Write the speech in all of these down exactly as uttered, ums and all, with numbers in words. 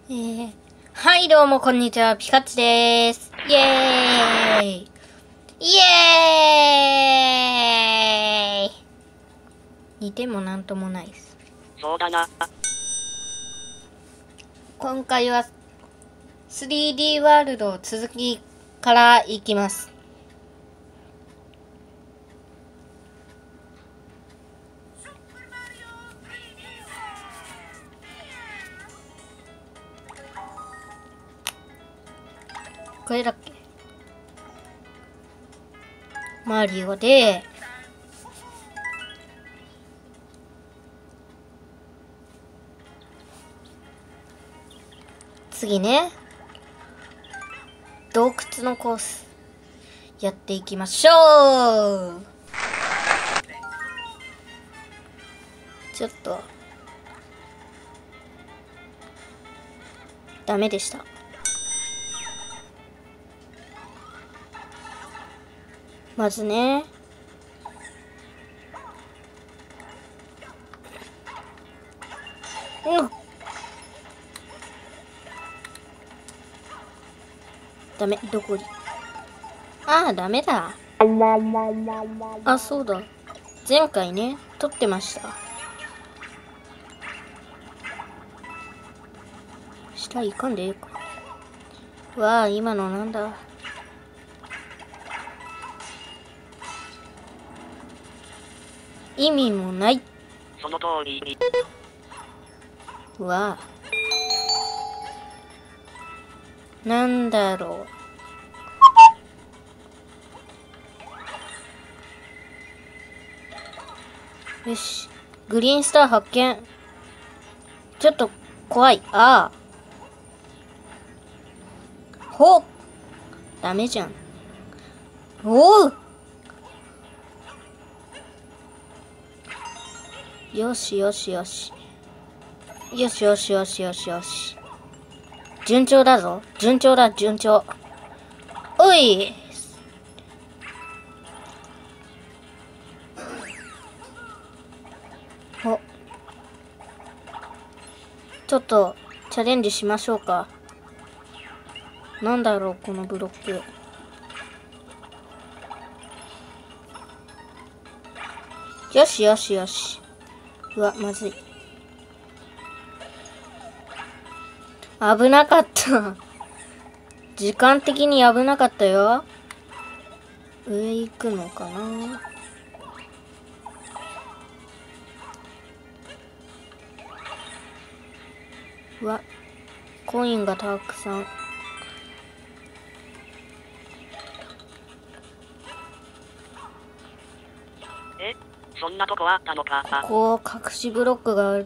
えー、はいどうもこんにちは、ピカチです。イエーイイエーイ似てもなんともないです。 そうだな。 今回は スリーディー ワールド続きからいきます。これだっけ？マリオで次ね、洞窟のコースやっていきましょう。ちょっとダメでした。まずね、うん、ダメ、どこに、ああ、ダメだ。あ、そうだ。前回ね、撮ってました。下行かんでいいか。わあ、今のなんだ。意味もない。 その通りに。 わあ。なんだろう。よし。グリーンスター発見。ちょっと怖い。ああ。ほっ。ダメじゃん。おう。よしよしよし。よしよしよしよしよし。順調だぞ。順調だ、順調。おい。お。ちょっと、チャレンジしましょうか。なんだろう、このブロック。よしよしよし。うわ、まずい。危なかった。時間的に危なかったよ。上行くのかな。うわ、コインがたくさん。 え、そんなとこあったのか。 こう、隠しブロックがあって。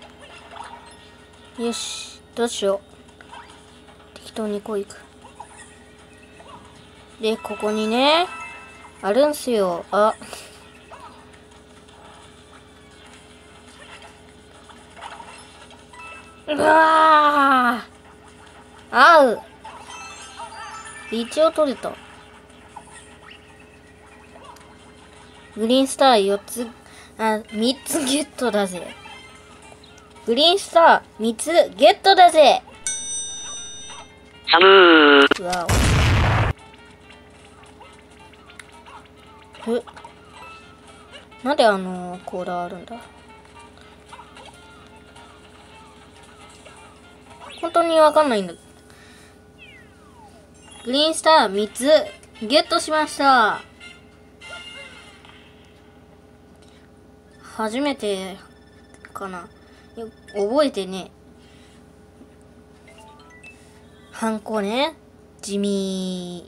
よし、どうしよう。適当にこう行く。で、ここにね、あるんすよ。あ。うわー。合う。一応取れた。グリーンスターよっつ、あ、みっつゲットだぜ。グリーンスターみっつゲットだぜ。 サムー。 うわお。え、なんであのコーラあるんだ。本当にわかんないんだ。グリーンスターみっつゲットしました。初めてかな。覚えてね。ハンコね。地味。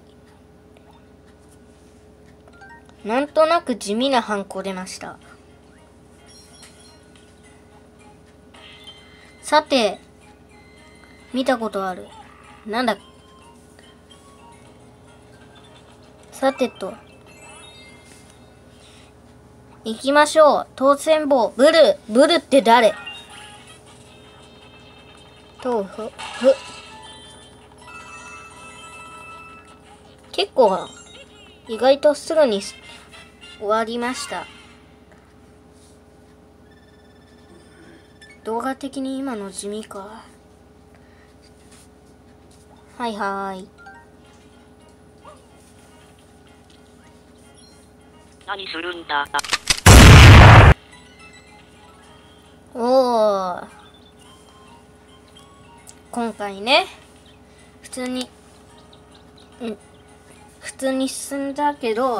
なんとなく地味なハンコ出ました。さて、見たことある。なんだ。さてと。行きましょう。当選棒。ブル。ブルって誰？豆腐。ふ。結構、意外とすぐに終わりました。動画的に今の地味か。 はいはーい。 何するんだ。 おー。今回ね、普通に、うん、普通に進んだけど、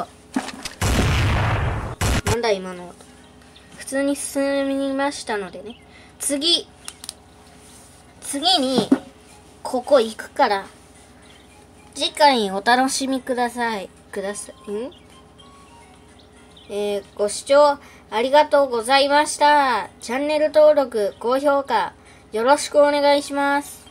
なんだ今の音。普通に進みましたのでね、次、次に、ここ行くから、次回お楽しみください。ください。んえー、ご視聴ありがとうございました。チャンネル登録、高評価、よろしくお願いします。